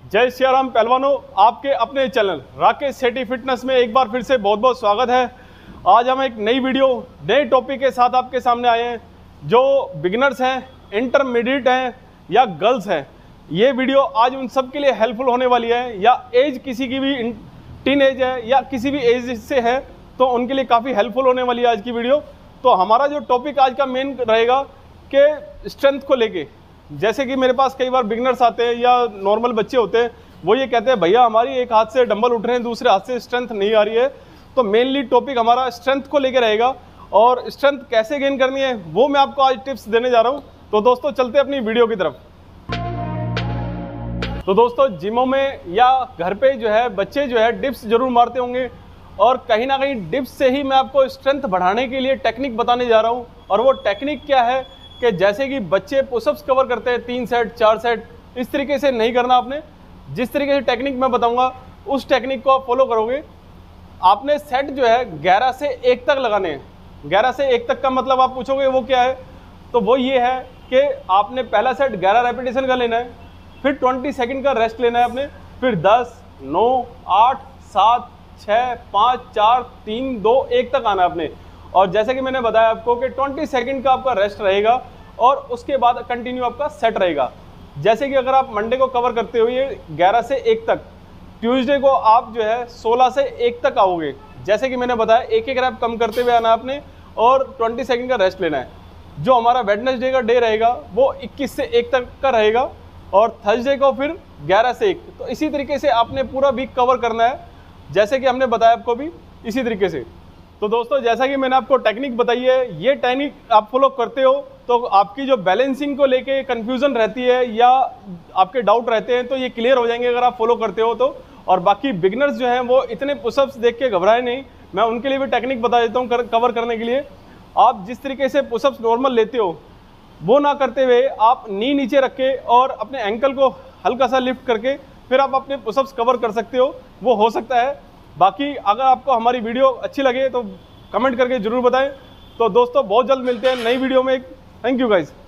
जय सियाराम पहलवानों, आपके अपने चैनल राकेश सेठी फिटनेस में एक बार फिर से बहुत बहुत स्वागत है। आज हम एक नई वीडियो नए टॉपिक के साथ आपके सामने आए हैं। जो बिगिनर्स हैं, इंटरमीडिएट हैं या गर्ल्स हैं, ये वीडियो आज उन सब के लिए हेल्पफुल होने वाली है। या एज किसी की भी टीन एज है या किसी भी एज से है तो उनके लिए काफ़ी हेल्पफुल होने वाली है आज की वीडियो। तो हमारा जो टॉपिक आज का मेन रहेगा कि स्ट्रेंथ को लेके, जैसे कि मेरे पास कई बार बिगनर्स आते हैं या नॉर्मल बच्चे होते हैं, वो ये कहते हैं भैया हमारी एक हाथ से डंबल उठ रहे हैं, दूसरे हाथ से स्ट्रेंथ नहीं आ रही है। तो मेनली टॉपिक हमारा स्ट्रेंथ को लेकर रहेगा और स्ट्रेंथ कैसे गेन करनी है वो मैं आपको आज टिप्स देने जा रहा हूँ। तो दोस्तों चलते हैं अपनी वीडियो की तरफ। तो दोस्तों जिमों में या घर पे जो है बच्चे जो है डिप्स जरूर मारते होंगे और कहीं ना कहीं डिप्स से ही मैं आपको स्ट्रेंथ बढ़ाने के लिए टेक्निक बताने जा रहा हूँ। और वो टेक्निक क्या है कि जैसे कि बच्चे पुशअप्स कवर करते हैं 3 सेट 4 सेट, इस तरीके से नहीं करना आपने। जिस तरीके से टेक्निक मैं बताऊंगा उस टेक्निक को आप फॉलो करोगे। आपने सेट जो है 11 से 1 तक लगाने हैं। 11 से 1 तक का मतलब आप पूछोगे वो क्या है, तो वो ये है कि आपने पहला सेट 11 रेपिटेशन का लेना है, फिर 20 सेकेंड का रेस्ट लेना है आपने, फिर 10 9 8 7 6 5 4 3 2 1 तक आना है आपने। और जैसे कि मैंने बताया आपको कि 20 सेकंड का आपका रेस्ट रहेगा और उसके बाद कंटिन्यू आपका सेट रहेगा। जैसे कि अगर आप मंडे को कवर करते हो ये 11 से 1 तक, ट्यूसडे को आप जो है 16 से 1 तक आओगे। जैसे कि मैंने बताया एक एक रैप कम करते हुए आना आपने और 20 सेकंड का रेस्ट लेना है। जो हमारा वेडनेसडे का डे रहेगा वो 21 से 1 तक का रहेगा और थर्सडे को फिर 11 से 1। तो इसी तरीके से आपने पूरा वीक कवर करना है, जैसे कि हमने बताया आपको भी इसी तरीके से। तो दोस्तों जैसा कि मैंने आपको टेक्निक बताई है, ये टेक्निक आप फॉलो करते हो तो आपकी जो बैलेंसिंग को लेके कंफ्यूजन रहती है या आपके डाउट रहते हैं तो ये क्लियर हो जाएंगे अगर आप फॉलो करते हो तो। और बाकी बिगनर्स जो हैं वो इतने पुशअप्स देख के घबराए नहीं, मैं उनके लिए भी टेक्निक बता देता हूँ कवर करने के लिए। आप जिस तरीके से पुशअप्स नॉर्मल लेते हो वो ना करते हुए आप नी नीचे रख के और अपने एंकल को हल्का सा लिफ्ट करके फिर आप अपने पुशअप्स कवर कर सकते हो, वो हो सकता है। बाकी अगर आपको हमारी वीडियो अच्छी लगे तो कमेंट करके ज़रूर बताएं। तो दोस्तों बहुत जल्द मिलते हैं नई वीडियो में। Thank you guys.